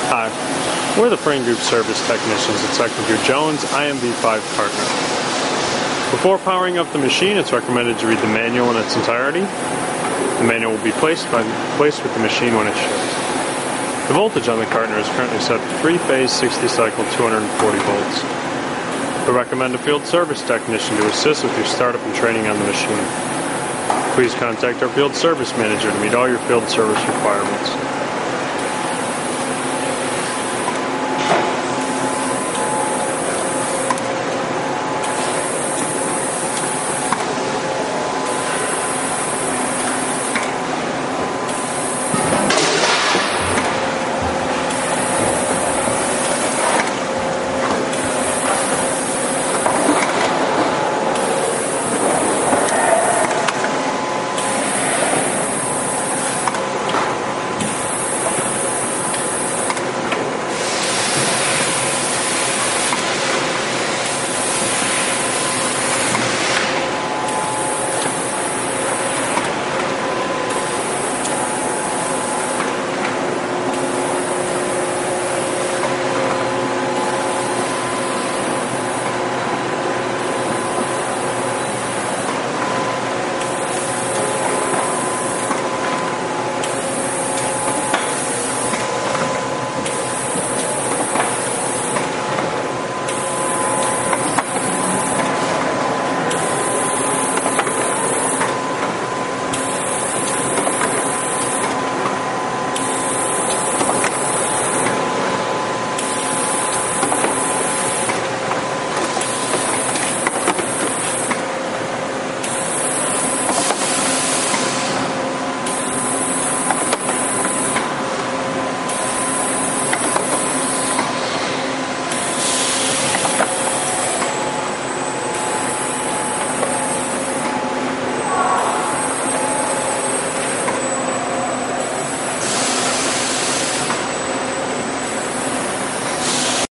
Hi, we're the Frain Group service technicians at Secretary Jones IMV5 Cartoner. Before powering up the machine, it's recommended to read the manual in its entirety. The manual will be placed with the machine when it ships. The voltage on the Cartoner is currently set to 3-phase 60-cycle 240 volts. We recommend a field service technician to assist with your startup and training on the machine. Please contact our field service manager to meet all your field service requirements.